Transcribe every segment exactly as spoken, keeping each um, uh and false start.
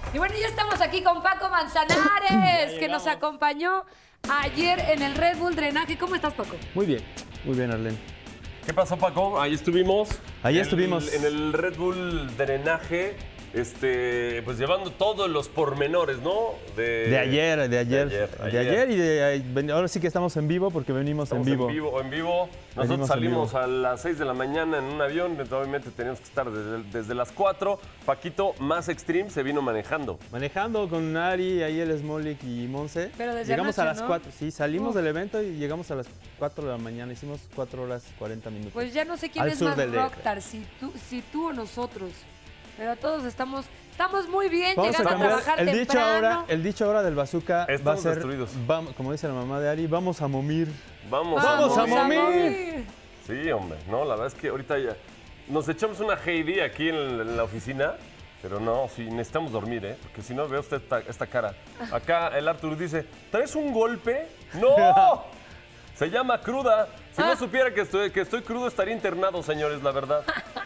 Y bueno, ya estamos aquí con Paco Manzanares, que nos acompañó ayer en el Red Bull Drenaje. ¿Cómo estás, Paco? Muy bien, muy bien, Arlene. ¿Qué pasó, Paco? Ahí estuvimos. Ahí en estuvimos. El, en el Red Bull Drenaje, este, pues llevando todos los pormenores, ¿no? De, de ayer, de ayer. De ayer, de ayer. ayer y de, ahora sí que estamos en vivo porque venimos Estamos en vivo. en vivo. En vivo. Nosotros Venimos salimos en vivo. a las seis de la mañana en un avión, obviamente teníamos que estar desde, desde las cuatro. Paquito, más extreme, se vino manejando. Manejando con Ari, ahí el Smolik y Monse. Pero desde llegamos anoche, a las ¿no? cuatro, sí, salimos Uf. del evento y llegamos a las cuatro de la mañana. Hicimos cuatro horas cuarenta minutos. Pues ya no sé quién Al es sur más del D F. rockstar, si tú, si tú o nosotros. Pero todos estamos, estamos muy bien, Vamos a llegando a, cambiar trabajar el dicho temprano. ahora, el dicho ahora del bazooka va a Estamos ser, destruidos. vamos, como dice la mamá de Ari, vamos a momir. Vamos, Vamos a momir. momir. Sí, hombre, no, la verdad es que ahorita ya nos echamos una Heidi aquí en, en la oficina, pero no, sí, necesitamos dormir, ¿eh? Porque si no, veo usted esta, esta cara. Acá el Artur dice, ¿traes un golpe? ¡No! Se llama cruda. Si no supiera que estoy, que estoy crudo, estaría internado, señores, la verdad.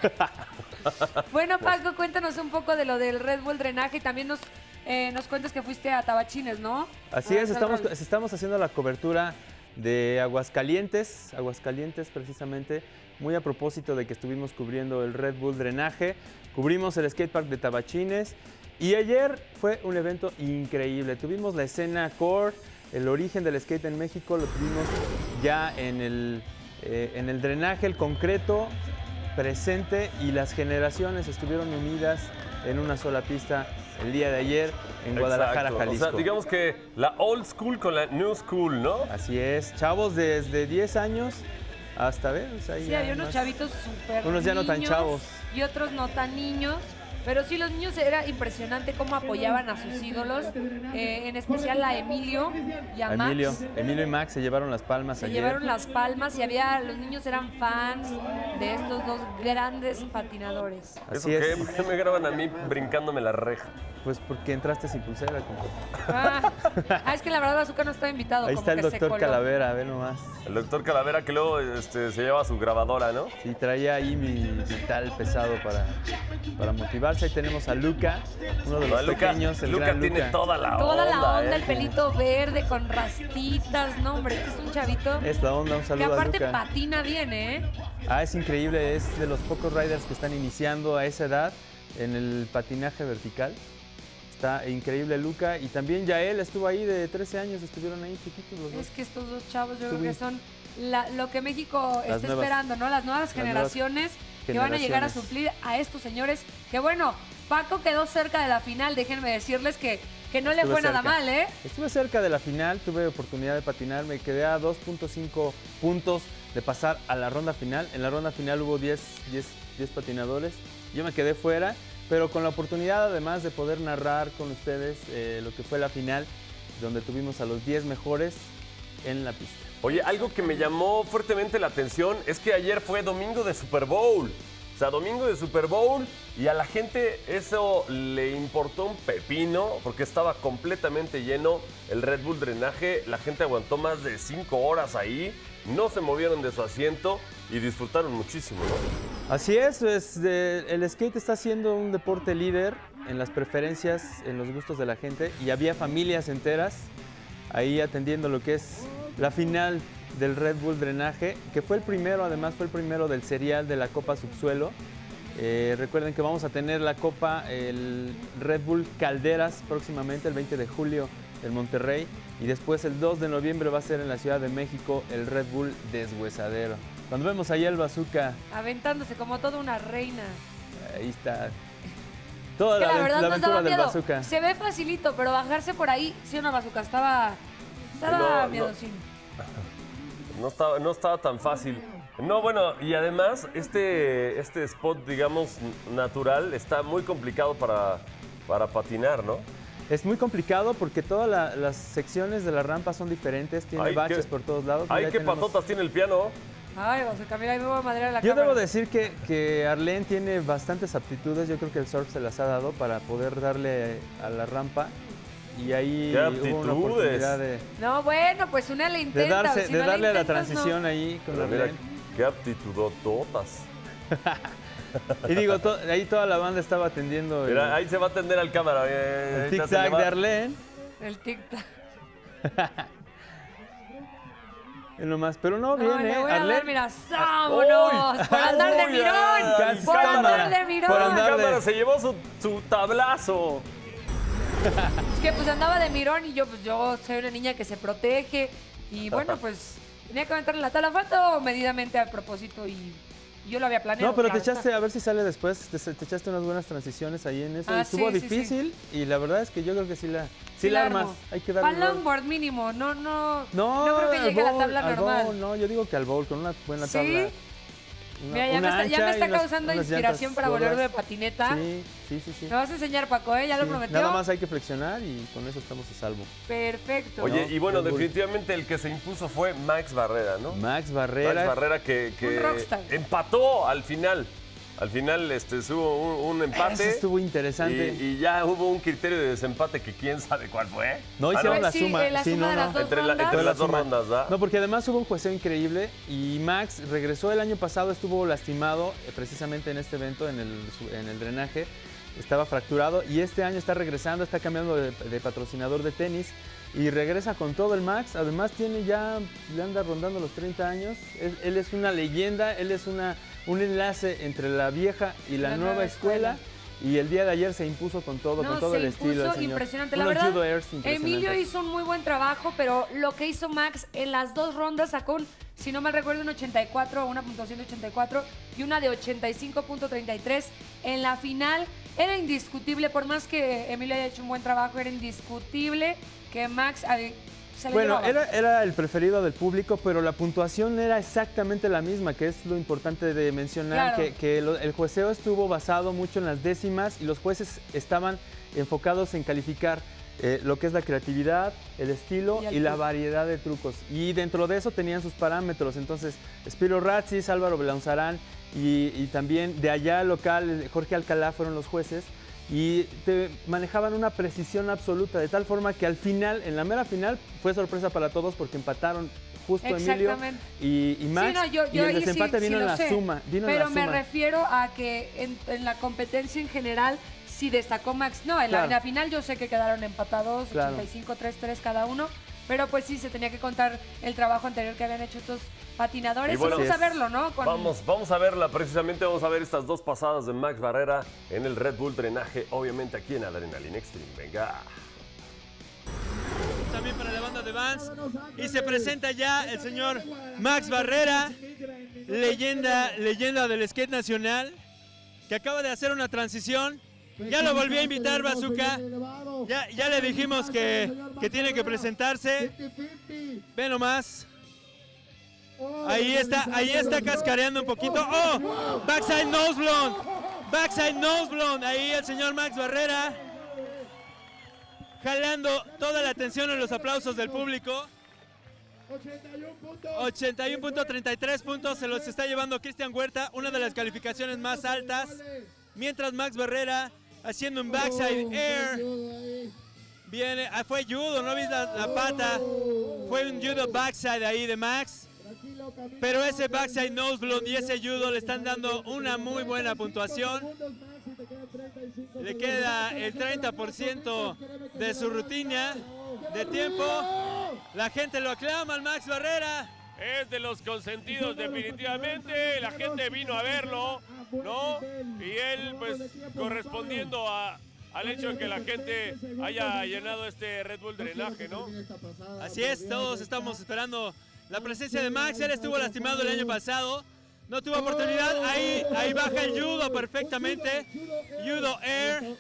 Bueno, Paco, cuéntanos un poco de lo del Red Bull Drenaje y también nos, eh, nos cuentas que fuiste a Tabachines, ¿no? Así Ah, es, San estamos, Raúl. estamos haciendo la cobertura de Aguascalientes, Aguascalientes precisamente, muy a propósito de que estuvimos cubriendo el Red Bull Drenaje, cubrimos el skatepark de Tabachines y ayer fue un evento increíble. Tuvimos la escena core, el origen del skate en México, lo tuvimos ya en el, eh, en el drenaje, el concreto presente y las generaciones estuvieron unidas en una sola pista el día de ayer en Guadalajara, Exacto. Jalisco. O sea, digamos que la old school con la new school, ¿no? Así es, chavos desde diez años hasta, ver, o sea, Sí, ya había unos más- chavitos súper Unos ya no tan niños chavos. y otros no tan niños. Pero sí, los niños era impresionante cómo apoyaban a sus ídolos, eh, en especial a Emilio y a, A Max. Emilio, Emilio y Max se llevaron las palmas Se ayer. llevaron las palmas y había, los niños eran fans de estos dos grandes patinadores. ¿Eso Así qué? es. ¿Por qué me graban a mí brincándome la reja? Pues porque entraste sin pulsera, compa. Ah, ah, es que la verdad Bazooka no estaba invitado. Ahí como está el que se doctor coló. Calavera, ve nomás. El doctor Calavera que luego este, se lleva su grabadora, ¿no? Sí, traía ahí mi vital pesado para, para motivarse. Ahí tenemos a Luca, uno de los No, Luca, pequeños, el Luca gran tiene Luca. toda la Toda onda, la onda, ¿eh? el pelito verde con rastitas. No, hombre, este es un chavito Es la onda, un que saludo a aparte Luca. patina bien, ¿eh? Ah, es increíble, es de los pocos riders que están iniciando a esa edad en el patinaje vertical. Está increíble Luca y también Yael estuvo ahí de trece años, estuvieron ahí chiquitos los dos. Es que estos dos chavos yo Subí. creo que son la- lo que México Las está nuevas- esperando, ¿no? Las nuevas las nuevas generaciones que van a llegar a generaciones. suplir a estos señores. Que bueno, Paco quedó cerca de la final, déjenme decirles que, que no le Estuve fue nada cerca. mal, ¿eh? Estuve cerca de la final, tuve oportunidad de patinar, me quedé a dos punto cinco puntos de pasar a la ronda final. En la ronda final hubo diez, diez, diez patinadores, yo me quedé fuera, pero con la oportunidad además de poder narrar con ustedes eh, lo que fue la final, donde tuvimos a los diez mejores en la pista. Oye, algo que me llamó fuertemente la atención es que ayer fue domingo de Super Bowl. O sea, domingo de Super Bowl y a la gente eso le importó un pepino porque estaba completamente lleno el Red Bull Drenaje. La gente aguantó más de cinco horas ahí, no se movieron de su asiento y disfrutaron muchísimo, ¿no? Así es, es de- el skate está siendo un deporte líder en las preferencias, en los gustos de la gente y había familias enteras ahí atendiendo lo que es la final del Red Bull Drenaje, que fue el primero, además fue el primero del serial de la Copa Subsuelo. Eh, recuerden que vamos a tener la Copa, el Red Bull Calderas próximamente, el veinte de julio en Monterrey, y después el dos de noviembre va a ser en la Ciudad de México el Red Bull Deshuesadero. Cuando vemos allá el bazooka, Aventándose como toda una reina. ahí está toda Es que la, la verdad la nos daba aventura del miedo. bazooka. Se ve facilito, pero bajarse por ahí, sí, una Bazooka estaba, estaba No, no. miedosín. No estaba, no estaba tan fácil. No, bueno, y además este, este spot, digamos, natural, está muy complicado para, para patinar, ¿no? Es muy complicado porque todas la- las secciones de la rampa son diferentes, tiene Ay, baches qué- por todos lados. Ay, Mira, qué tenemos- patotas tiene el piano. Ay, Bazooka, mira, ahí me voy a madrear la Yo cámara. debo decir que, que Arlene tiene bastantes aptitudes, yo creo que el surf se las ha dado para poder darle a la rampa y ahí ¡Qué hubo una aptitudes! oportunidad de, No, bueno, pues una le intenta. de, darse, si de no darle a la intentas, no. transición ahí con Pero mira, Arlene. qué aptitudototas. Y digo, to, ahí toda la banda estaba atendiendo el, Mira, ahí se va a atender al cámara. Eh, el tic-tac de Arlene. El tic-tac. Es nomás, pero no, bien, No, ¿eh? le voy a Arlene. dar, mira, ¡vámonos! ¡Uy! ¡Por andar de ¡Uy, mirón! ay, ¡Por cámara! andar de mirón! Por La andar cámara de- se llevó su, su tablazo. Es que pues andaba de mirón y yo, pues yo soy una niña que se protege. Y bueno, pues tenía que aventarle la tabla. Faltó medidamente a propósito y yo lo había planeado. No, pero te claro echaste, está. a ver si sale después, te, te echaste unas buenas transiciones ahí en eso. Ah, y estuvo sí, sí, difícil y la verdad es que yo creo que sí la, sí Sí la la armas. armo. Hay que darle Para gol. longboard mínimo, no, no. No, no creo que al llegue a la bowl, tabla al normal. bowl, no, yo digo que al bowl con una buena ¿Sí? tabla. Una, Mira, ya me una está, ya me ancha y está unas- causando unas inspiración llantas para volverme de gordas. patineta. Sí, sí, sí, sí. Me vas a enseñar, Paco, ¿eh? Ya lo Sí, prometió. nada más hay que flexionar y con eso estamos a salvo. Perfecto. Oye, No, y bueno, Red Bull. definitivamente el que se impuso fue Max Barrera, ¿no? Max Barrera. Max Barrera que, que Un rockstar. empató al final. Al final este, hubo un, un empate. Eso estuvo interesante. Y, y ya hubo un criterio de desempate que quién sabe cuál fue. No Ah, hicieron Pues la sí, suma. eh, la sí, suma no, de no. las dos Entre, la- rondas. entre las dos Suma. rondas, ¿verdad? No, porque además hubo un jueceo increíble y Max regresó el año pasado, estuvo lastimado eh, precisamente en este evento, en el, su- en el drenaje, estaba fracturado y este año está regresando, está cambiando de, de patrocinador de tenis y regresa con todo el Max. Además tiene ya, le anda rondando los treinta años, él, él es una leyenda, él es una, un enlace entre la vieja y la, La nueva, nueva escuela. escuela. Y el día de ayer se impuso con todo, No, con todo se el impuso estilo. el señor. impresionante. La Unos verdad, judo airs impresionantes. Emilio hizo un muy buen trabajo, pero lo que hizo Max en las dos rondas sacó un, si no mal recuerdo, un ochenta y cuatro, una puntuación de ochenta y cuatro y una de ochenta y cinco punto treinta y tres. En la final era indiscutible, por más que Emilio haya hecho un buen trabajo, era indiscutible que Max eh, se le Bueno, llevaba. era, era el preferido del público, pero la puntuación era exactamente la misma, que es lo importante de mencionar, Claro. que, que lo- el jueceo estuvo basado mucho en las décimas y los jueces estaban enfocados en calificar eh, lo que es la creatividad, el estilo Y y, el la truco. variedad de trucos. Y dentro de eso tenían sus parámetros, entonces Spiro Ratzis, Álvaro Belanzarán y, y también de allá local, Jorge Alcalá fueron los jueces. Y te manejaban una precisión absoluta, de tal forma que al final, en la mera final, fue sorpresa para todos porque empataron justo Emilio Exactamente. y, y Max. Sí, no, yo, y yo el ahí sí- desempate sí vino lo en la sé. suma. Vino en Pero la me suma. refiero a que en, en la competencia en general sí destacó Max. No, en, la, Claro. en la final yo sé que quedaron empatados, Claro. ochenta y cinco tres tres cada uno. Pero pues sí, se tenía que contar el trabajo anterior que habían hecho estos patinadores. Y bueno, vamos a Así es. verlo, ¿no? Con- Vamos, vamos a verla, precisamente vamos a ver estas dos pasadas de Max Barrera en el Red Bull Drenaje, obviamente aquí en Adrenaline Extreme. Venga. También para la banda de Vans. Y se presenta ya el señor Max Barrera, leyenda, leyenda del skate nacional, que acaba de hacer una transición. Ya lo volví a invitar, Bazooka. Ya, ya le dijimos que, que tiene que presentarse. Ve nomás. Ahí está, ahí está cascareando un poquito. ¡Oh! Backside nose blonde. Backside nose blonde. Ahí el señor Max Barrera. Jalando toda la atención en los aplausos del público. ochenta y uno punto treinta y tres puntos se los está llevando Cristian Huerta, una de las calificaciones más altas. Mientras Max Barrera haciendo un backside air. Viene, ah, fue judo, no viste la, la pata. Fue un judo backside ahí de Max. Pero ese backside nose blonde y ese judo le están dando una muy buena puntuación. Le queda el treinta por ciento de su rutina de tiempo. La gente lo aclama al Max Barrera. Es de los consentidos definitivamente, la gente vino a verlo, ¿no? Y él pues correspondiendo a, al hecho de que la gente haya llenado este Red Bull Drenaje, ¿no? Así es, todos estamos esperando la presencia de Max. Él estuvo lastimado el año pasado, no tuvo oportunidad. Ahí, ahí baja el judo perfectamente. Judo air.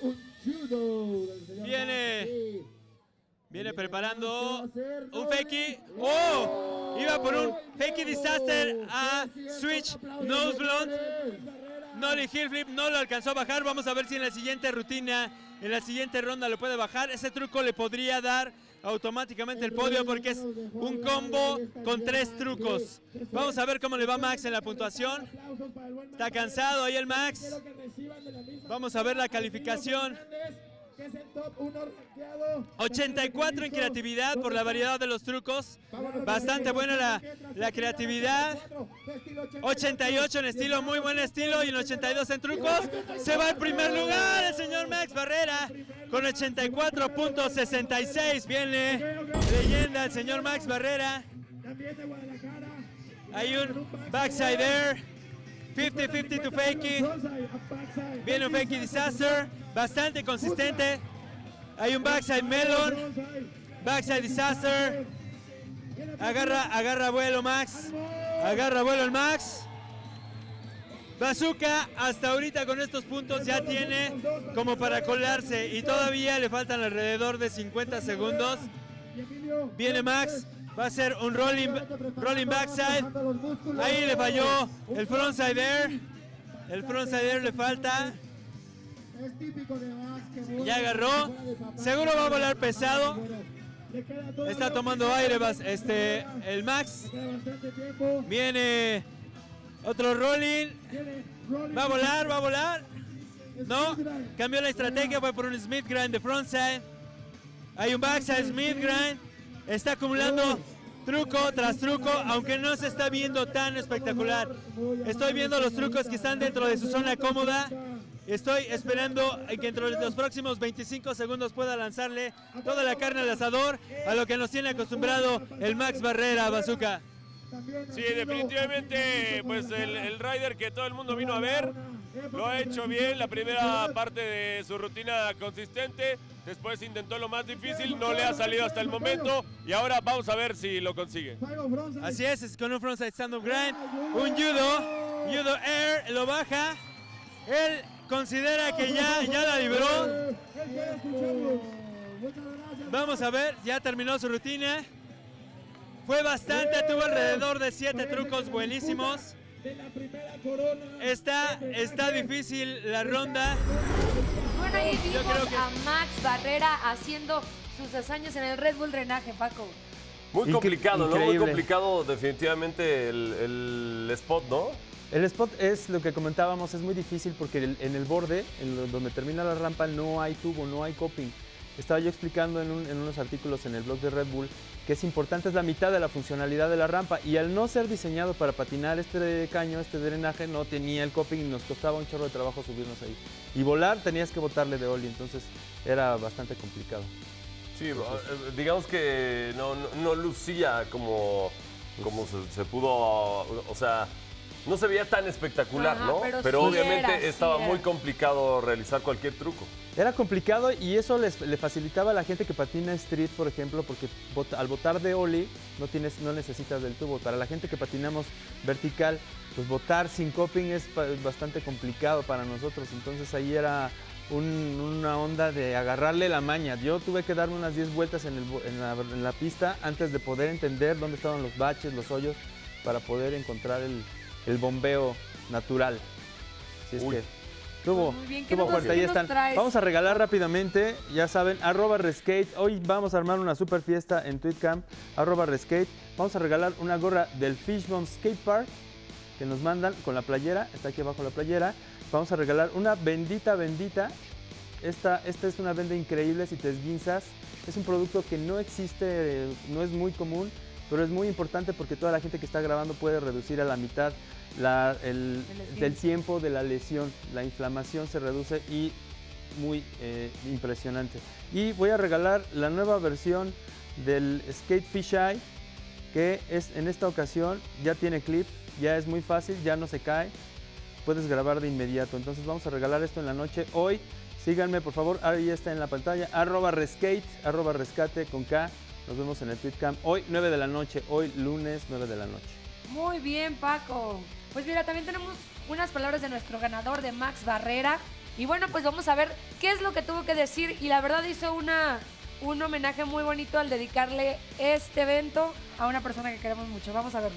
Viene, viene preparando un fakey. ¡Oh! Iba por un fakey disaster a switch nose blonde. Nollie heel flip no lo alcanzó a bajar. Vamos a ver si en la siguiente rutina, en la siguiente ronda lo puede bajar. Ese truco le podría dar automáticamente el podio porque es un combo con tres trucos. Vamos a ver cómo le va Max en la puntuación. Está cansado ahí el Max. Vamos a ver la calificación. ochenta y cuatro en creatividad por la variedad de los trucos. Bastante buena la, la creatividad. ochenta y ocho en estilo, muy buen estilo. Y en ochenta y dos en trucos. Se va al primer lugar el señor Max Barrera con ochenta y cuatro punto sesenta y seis. Viene leyenda el señor Max Barrera. Hay un backside air. cincuenta cincuenta to fakey. Viene un fakey disaster. Bastante consistente. Hay un backside melon. Backside disaster. Agarra, agarra vuelo Max. Agarra vuelo el Max. Bazooka hasta ahorita con estos puntos ya tiene como para colarse. Y todavía le faltan alrededor de cincuenta segundos. Viene Max. Va a ser un rolling, rolling backside. Ahí le falló el frontside air. El frontside air le falta. Ya agarró. Seguro va a volar pesado. Está tomando aire este, el Max. Viene otro rolling. Va a volar, va a volar. No, cambió la estrategia. Fue por un Smith grind de frontside. Hay un backside Smith grind. Está acumulando truco tras truco, aunque no se está viendo tan espectacular. Estoy viendo los trucos que están dentro de su zona cómoda. Estoy esperando que dentro de los próximos veinticinco segundos pueda lanzarle toda la carne al asador a lo que nos tiene acostumbrado el Max Barrera, Bazooka. Sí, definitivamente, pues el, el rider que todo el mundo vino a ver lo ha hecho bien. La primera parte de su rutina consistente, después intentó lo más difícil, no le ha salido hasta el momento y ahora vamos a ver si lo consigue. Así es, es con un frontside stand-up grind, un judo, judo air, lo baja. Él considera que ya, ya la libró. Vamos a ver, ya terminó su rutina. Fue bastante, tuvo alrededor de siete trucos buenísimos. Está, está difícil la ronda. Bueno, ahí Yo vimos creo que- a Max Barrera haciendo sus hazañas en el Red Bull Drenaje, Paco. Muy Incre- complicado, ¿no? Muy increíble. complicado definitivamente el, el spot, ¿no? El spot es lo que comentábamos, es muy difícil porque el- en el borde, en lo- donde termina la rampa, no hay tubo, no hay coping. Estaba yo explicando en, un- en unos artículos en el blog de Red Bull que es importante, es la mitad de la funcionalidad de la rampa y al no ser diseñado para patinar este caño, este drenaje, no tenía el coping y nos costaba un chorro de trabajo subirnos ahí. Y volar tenías que botarle de ollie, entonces era bastante complicado. Sí, eh, digamos que no, no, no lucía como, como se, se pudo, o sea, no se veía tan espectacular, Ajá, ¿no? pero sí obviamente era, sí estaba era. muy complicado realizar cualquier truco. Era complicado y eso les, le facilitaba a la gente que patina street, por ejemplo, porque bot- al botar de ollie no, tienes, no necesitas del tubo. Para la gente que patinamos vertical, pues botar sin coping es pa- bastante complicado para nosotros. Entonces ahí era un- una onda de agarrarle la maña. Yo tuve que darme unas diez vueltas en, el bo- en la, en la pista antes de poder entender dónde estaban los baches, los hoyos, para poder encontrar el, el bombeo natural. Así es Uy. que tuvo, Muy bien, ¿qué tuvo nos- fuerte. qué Ahí nos están. traes? Vamos a regalar rápidamente, ya saben, arroba Reskate. Hoy vamos a armar una super fiesta en Tweetcamp, arroba Reskate. Vamos a regalar una gorra del Fishbone Skate Park que nos mandan con la playera, está aquí abajo la playera. Vamos a regalar una bendita, bendita. Esta, esta es una venda increíble si te esguinzas. Es un producto que no existe, no es muy común, pero es muy importante porque toda la gente que está grabando puede reducir a la mitad la- el, El esguince. del tiempo de la lesión. La inflamación se reduce y muy eh, impresionante. Y voy a regalar la nueva versión del Skate Fisheye, que es en esta ocasión ya tiene clip, ya es muy fácil, ya no se cae, puedes grabar de inmediato. Entonces vamos a regalar esto en la noche hoy. Síganme por favor, ahí está en la pantalla, arroba Reskate, arroba Rescate con K. Nos vemos en el Tweetcamp hoy nueve de la noche, hoy lunes nueve de la noche. Muy bien, Paco. Pues mira, también tenemos unas palabras de nuestro ganador, de Max Barrera. Y bueno, pues vamos a ver qué es lo que tuvo que decir. Y la verdad hizo una, un homenaje muy bonito al dedicarle este evento a una persona que queremos mucho. Vamos a verlo.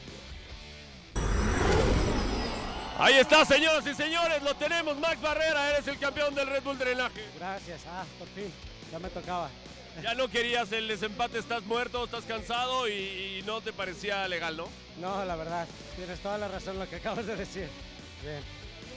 Ahí está, señoras y señores, lo tenemos, Max Barrera, eres el campeón del Red Bull Drenaje. Gracias, ah, por fin, ya me tocaba. Ya no querías el desempate, estás muerto, estás cansado y, y no te parecía legal, ¿no? No, la verdad, tienes toda la razón lo que acabas de decir. Bien.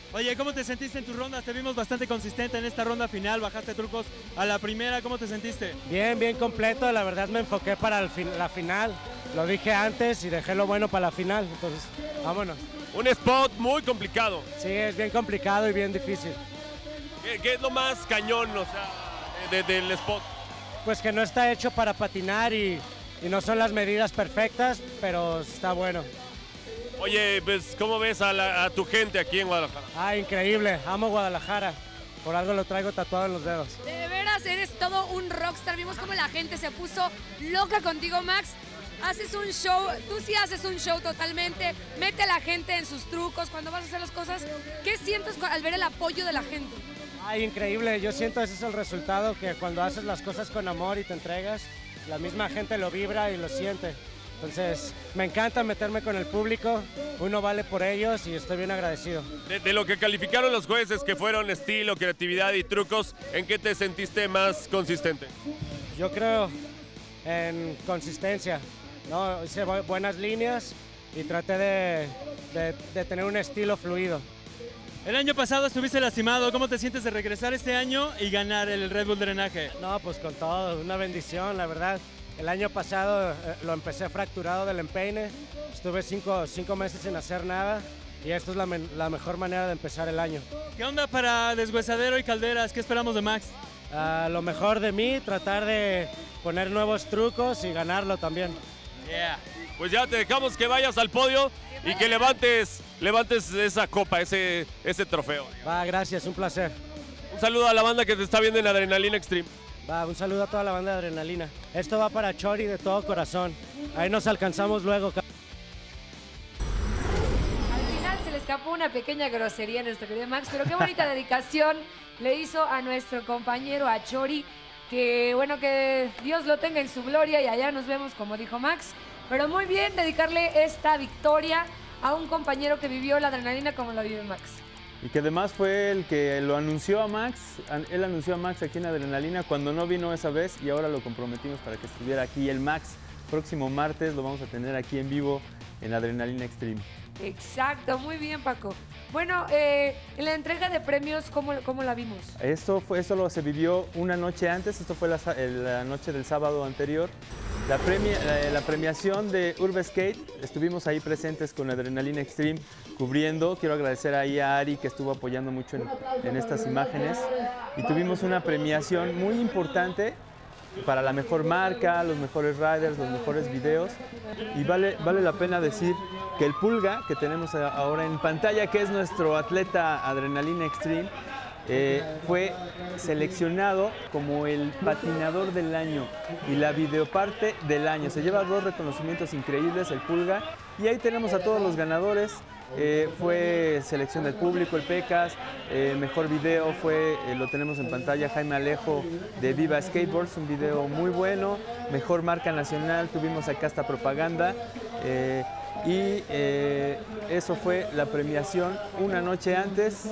Oye, ¿cómo te sentiste en tus rondas? Te vimos bastante consistente en esta ronda final, bajaste trucos a la primera, ¿cómo te sentiste? Bien, bien completo, la verdad me enfoqué para el fin- la final, lo dije antes y dejé lo bueno para la final, entonces vámonos. Un spot muy complicado. Sí, es bien complicado y bien difícil. ¿Qué, qué es lo más cañón, o sea, de- del spot? Pues que no está hecho para patinar y, y no son las medidas perfectas, pero está bueno. Oye, pues, ¿cómo ves a, la- a tu gente aquí en Guadalajara? Ah, increíble, amo Guadalajara, por algo lo traigo tatuado en los dedos. De veras, eres todo un rockstar. Vimos cómo la gente se puso loca contigo, Max. Haces un show, tú sí haces un show totalmente. Mete a la gente en sus trucos cuando vas a hacer las cosas. ¿Qué sientes cu- al ver el apoyo de la gente? Ay, increíble, yo siento ese es el resultado, que cuando haces las cosas con amor y te entregas, la misma gente lo vibra y lo siente. Entonces, me encanta meterme con el público, uno vale por ellos y estoy bien agradecido. De, de lo que calificaron los jueces, que fueron estilo, creatividad y trucos, ¿en qué te sentiste más consistente? Yo creo en consistencia, ¿no? Hice bu- buenas líneas y traté de, de- de tener un estilo fluido. El año pasado estuviste lastimado, ¿cómo te sientes de regresar este año y ganar el Red Bull Drenaje? No, pues con todo, una bendición, la verdad. El año pasado eh, lo empecé fracturado del empeine, estuve cinco, cinco meses sin hacer nada y esto es la, men- la mejor manera de empezar el año. ¿Qué onda para Deshuesadero y Calderas? ¿Qué esperamos de Max? Ah, lo mejor de mí, tratar de poner nuevos trucos y ganarlo también. Yeah. Pues ya te dejamos que vayas al podio y que levantes, levantes esa copa, ese, ese trofeo. Va, gracias, un placer. Un saludo a la banda que te está viendo en Adrenalina Extreme. Va, un saludo a toda la banda de Adrenalina. Esto va para Chori de todo corazón. Ahí nos alcanzamos luego. ca- Al final se le escapó una pequeña grosería a nuestro querido Max, pero qué bonita dedicación le hizo a nuestro compañero, a Chori, que bueno, que Dios lo tenga en su gloria y allá nos vemos, como dijo Max. Pero muy bien dedicarle esta victoria a un compañero que vivió la adrenalina como lo vive Max. Y que además fue el que lo anunció a Max, an- él anunció a Max aquí en Adrenalina cuando no vino esa vez y ahora lo comprometimos para que estuviera aquí el Max. Próximo martes lo vamos a tener aquí en vivo en Adrenalina Extreme. Exacto, muy bien, Paco. Bueno, eh, en la entrega de premios, ¿cómo, cómo la vimos? Esto, fue, esto lo se vivió una noche antes, esto fue la, sa- el- la noche del sábado anterior. La, premia- la, la premiación de Urbe Skate, estuvimos ahí presentes con Adrenalina Extreme cubriendo. Quiero agradecer ahí a Ari que estuvo apoyando mucho en, en estas imágenes. Y tuvimos una premiación muy importante para la mejor marca, los mejores riders, los mejores videos. Y vale, vale la pena decir que el Pulga, que tenemos a- ahora en pantalla, que es nuestro atleta Adrenalina Extreme, eh, fue seleccionado como el patinador del año y la videoparte del año. Se lleva dos reconocimientos increíbles, el Pulga, y ahí tenemos a todos los ganadores. Eh, fue selección del público, el Pecas, eh, mejor video fue, eh, lo tenemos en pantalla, Jaime Alejo de Viva Skateboards, un video muy bueno. Mejor marca nacional, tuvimos acá esta propaganda. eh, y eh, eso fue la premiación una noche antes.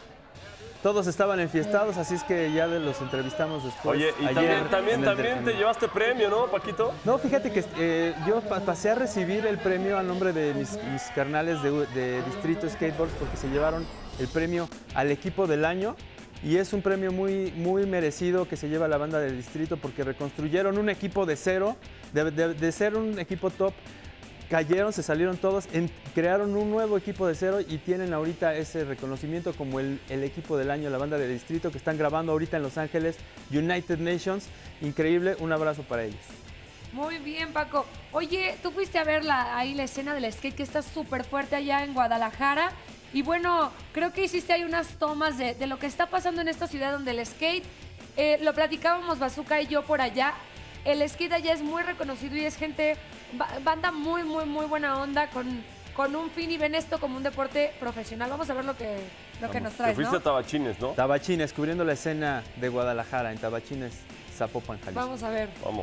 Todos estaban enfiestados, así es que ya de- los entrevistamos después. Oye, y ayer también, en también, el también te entrenamiento. llevaste premio, ¿no, Paquito? No, fíjate que eh, yo pa- pasé a recibir el premio a nombre de mis, mis carnales de, de Distrito Skateboards porque se llevaron el premio al equipo del año y es un premio muy, muy merecido que se lleva la banda de Distrito porque reconstruyeron un equipo de cero, de, de- de ser un equipo top. Cayeron, se salieron todos, en- crearon un nuevo equipo de cero y tienen ahorita ese reconocimiento como el, el equipo del año, la banda de Distrito, que están grabando ahorita en Los Ángeles, United Nations. Increíble, un abrazo para ellos. Muy bien, Paco. Oye, tú fuiste a ver la, ahí la escena del skate que está súper fuerte allá en Guadalajara. Y bueno, creo que hiciste ahí unas tomas de, de lo que está pasando en esta ciudad donde el skate, eh, lo platicábamos Bazooka y yo por allá. El skate allá es muy reconocido y es gente, ba- banda muy, muy, muy buena onda con, con un fin y ven esto como un deporte profesional. Vamos a ver lo que, lo que nos Te traes, fuiste ¿no? a Tabachines, ¿no? Tabachines, cubriendo la escena de Guadalajara, en Tabachines, Zapopan, Jalisco. Vamos a ver. Vamos.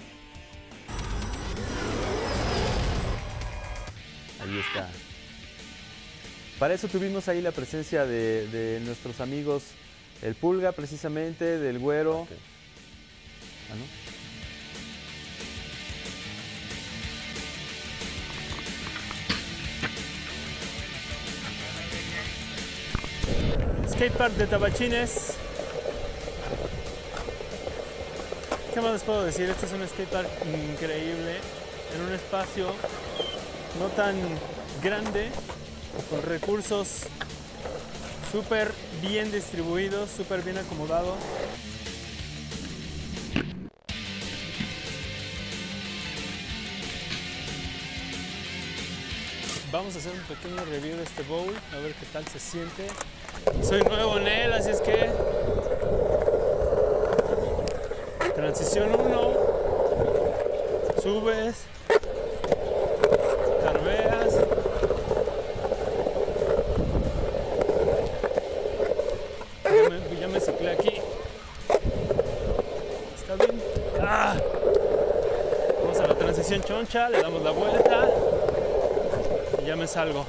Ahí está. Para eso tuvimos ahí la presencia de, de nuestros amigos, el Pulga precisamente, del Güero. Ah, ¿no? skatepark de Tabachines. ¿Qué más les puedo decir? Este es un skatepark increíble, en un espacio no tan grande, con recursos súper bien distribuidos, súper bien acomodados. Vamos a hacer un pequeño review de este bowl, a ver qué tal se siente. Soy nuevo en él, así es que... Transición uno. Subes. Carveas. Ya me, ya me ciclé aquí. ¿Está bien? ¡Ah! Vamos a la transición choncha, le damos la vuelta. Y ya me salgo.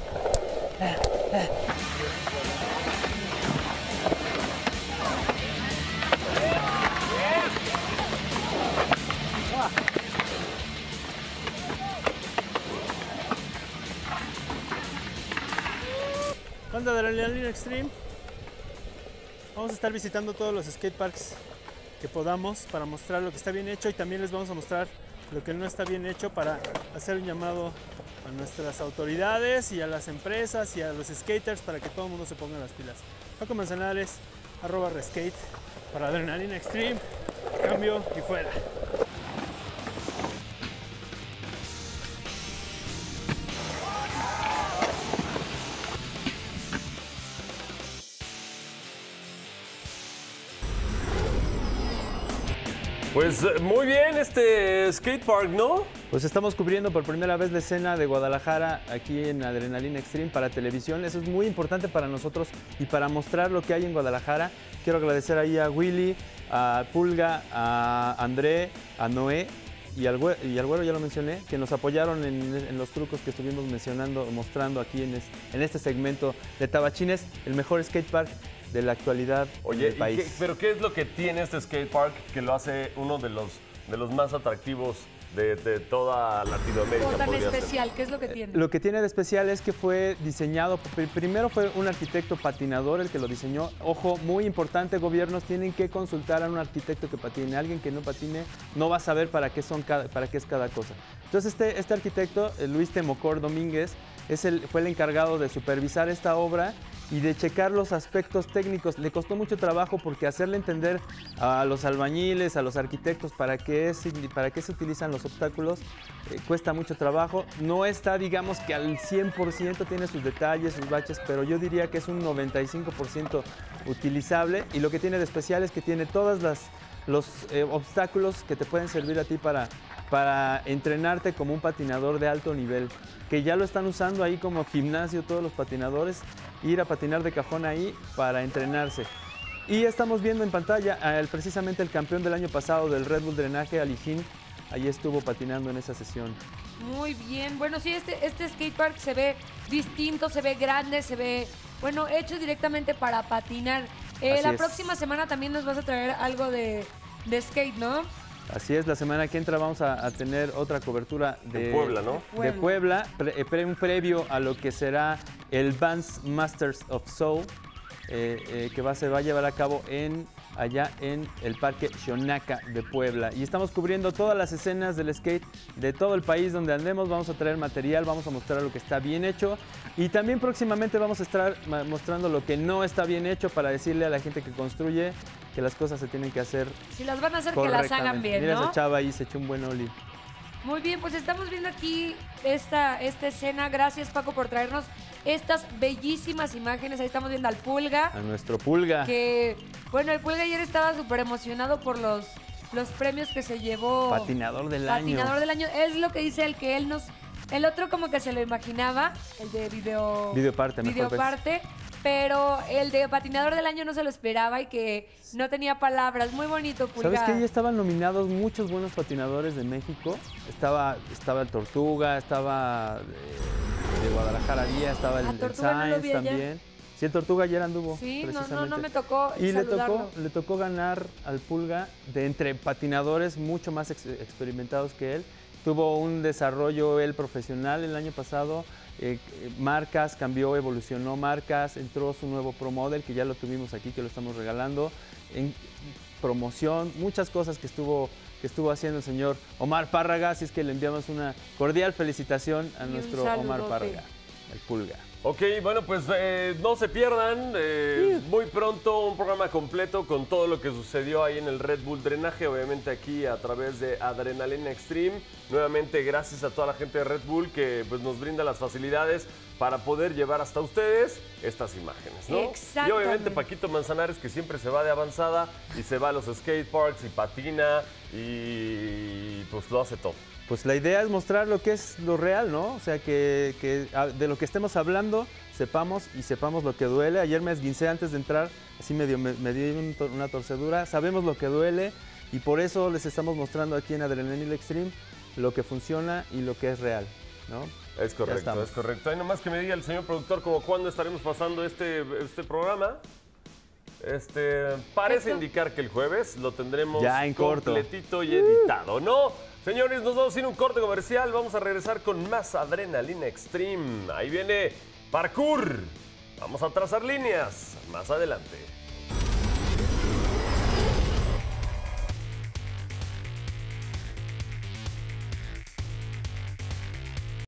Banda de Adrenalina Extreme. Vamos a estar visitando todos los skateparks que podamos para mostrar lo que está bien hecho y también les vamos a mostrar lo que no está bien hecho para hacer un llamado a nuestras autoridades y a las empresas y a los skaters para que todo el mundo se ponga las pilas. Paco Manzanares, arroba Reskate para Adrenalina Extreme. Cambio y fuera. Pues muy bien este skatepark, ¿no? Pues estamos cubriendo por primera vez la escena de Guadalajara aquí en Adrenalina Extreme para televisión. Eso es muy importante para nosotros y para mostrar lo que hay en Guadalajara. Quiero agradecer ahí a Willy, a Pulga, a André, a Noé y al, güero, y al Güero, ya lo mencioné, que nos apoyaron en, en los trucos que estuvimos mencionando, mostrando aquí en, es, en este segmento de Tabachines, el mejor skatepark de la actualidad Oye, del país. ¿qué, pero ¿qué es lo que tiene este skatepark que lo hace uno de los, de los más atractivos de, de toda Latinoamérica? Como tan podría ser? especial, ¿qué es lo que tiene? Lo que tiene de especial es que fue diseñado, pr- primero fue un arquitecto patinador el que lo diseñó. Ojo, muy importante, gobiernos tienen que consultar a un arquitecto que patine. Alguien que no patine no va a saber para qué, son cada, para qué es cada cosa. Entonces este, este arquitecto, eh, Luis Temocor Domínguez, es el, fue el encargado de supervisar esta obra y de checar los aspectos técnicos. Le costó mucho trabajo porque hacerle entender a los albañiles, a los arquitectos para qué, es, para qué se utilizan los obstáculos, eh, cuesta mucho trabajo. No está, digamos que al cien por ciento, tiene sus detalles, sus baches, pero yo diría que es un noventa y cinco por ciento utilizable y lo que tiene de especial es que tiene todas las los eh, obstáculos que te pueden servir a ti para, para entrenarte como un patinador de alto nivel, que ya lo están usando ahí como gimnasio todos los patinadores, ir a patinar de cajón ahí para entrenarse. Y estamos viendo en pantalla el, precisamente el campeón del año pasado del Red Bull Drenaje, Alijín, ahí estuvo patinando en esa sesión. Muy bien, bueno, sí, este, este skatepark se ve distinto, se ve grande, se ve, bueno, hecho directamente para patinar. Eh, Así la es. próxima semana también nos vas a traer algo de, de skate, ¿no? Así es, la semana que entra vamos a, a tener otra cobertura de En Puebla, ¿no? De Puebla, pre, pre, un previo a lo que será el Vans Masters of Soul, eh, eh, que va, se va a llevar a cabo en, allá en el Parque Xonaca de Puebla. Y estamos cubriendo todas las escenas del skate de todo el país donde andemos. Vamos a traer material, vamos a mostrar lo que está bien hecho. Y también próximamente vamos a estar mostrando lo que no está bien hecho para decirle a la gente que construye que las cosas se tienen que hacer Si las van a hacer, que las hagan bien, Mira ¿no? esa chava ahí, se echó un buen ollie. Muy bien, pues estamos viendo aquí esta, esta escena. Gracias, Paco, por traernos estas bellísimas imágenes. Ahí estamos viendo al Pulga. A nuestro Pulga. Que, bueno, el Pulga ayer estaba súper emocionado por los, los premios que se llevó. Patinador del año. Patinador del año. Es lo que dice el que él nos... El otro como que se lo imaginaba, el de video... Videoparte, mejor Videoparte. Pero el de patinador del año no se lo esperaba y que no tenía palabras. Muy bonito, Pulga. ¿Sabes qué? Ya estaban nominados muchos buenos patinadores de México. Estaba, estaba el Tortuga, estaba de, de Guadalajara Vía, estaba el, ¿A el Tortuga no lo Sainz vi ayer? también. Sí, el Tortuga ayer anduvo. Sí, no, precisamente. no, no me tocó Y le saludarlo. tocó, le tocó ganar al Pulga de entre patinadores mucho más ex experimentados que él. Tuvo un desarrollo él profesional el año pasado. eh, marcas, cambió, evolucionó marcas, entró su nuevo Pro Model, que ya lo tuvimos aquí, que lo estamos regalando, en promoción, muchas cosas que estuvo, que estuvo haciendo el señor Omar Párraga, así es que le enviamos una cordial felicitación a Y un nuestro saludote. Omar Párraga, el Pulga. Ok, bueno, pues eh, no se pierdan. Eh, muy pronto un programa completo con todo lo que sucedió ahí en el Red Bull Drenaje, obviamente aquí a través de Adrenalina Extreme. Nuevamente, gracias a toda la gente de Red Bull que pues, nos brinda las facilidades para poder llevar hasta ustedes estas imágenes, ¿no? Y Exactamente. obviamente Paquito Manzanares, que siempre se va de avanzada y se va a los skate parks y patina y pues lo hace todo. Pues la idea es mostrar lo que es lo real, ¿no? O sea, que, que de lo que estemos hablando sepamos y sepamos lo que duele. Ayer me esguincé antes de entrar, así medio, me, me di un, una torcedura. Sabemos lo que duele y por eso les estamos mostrando aquí en Adrenalina Extreme lo que funciona y lo que es real, ¿no? Es correcto, es correcto. Hay nomás que me diga el señor productor como cuándo estaremos pasando este, este programa. Este, parece indicar que el jueves lo tendremos ya en completito corto y editado, ¿no? Señores, nos vamos a ir a un corte comercial. Vamos a regresar con más Adrenalina Extreme. Ahí viene Parkour. Vamos a trazar líneas más adelante.